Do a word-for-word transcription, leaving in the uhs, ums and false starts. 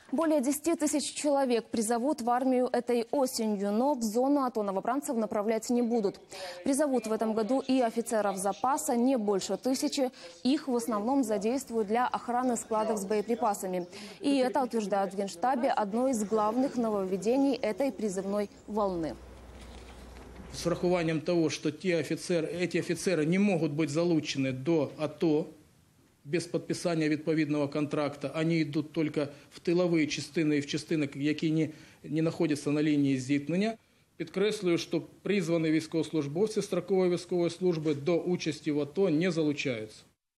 Более десяти тысяч человек призовут в армию этой осенью, но в зону АТО новобранцев направлять не будут. Призовут в этом году и офицеров запаса, не больше тысячи. Их в основном задействуют для охраны складов с боеприпасами. И это утверждают в Генштабе одно из главных нововведений этой призывной волны. С урахуванням того, что те офицеры, эти офицеры не могут быть залучены до АТО без підписання відповідного контракту, вони йдуть тільки в тилові частини і в частини, які не, не знаходяться на лінії зіткнення. Підкреслюю, що призвані військовослужбовці строкової військової служби до участі в АТО не залучаються.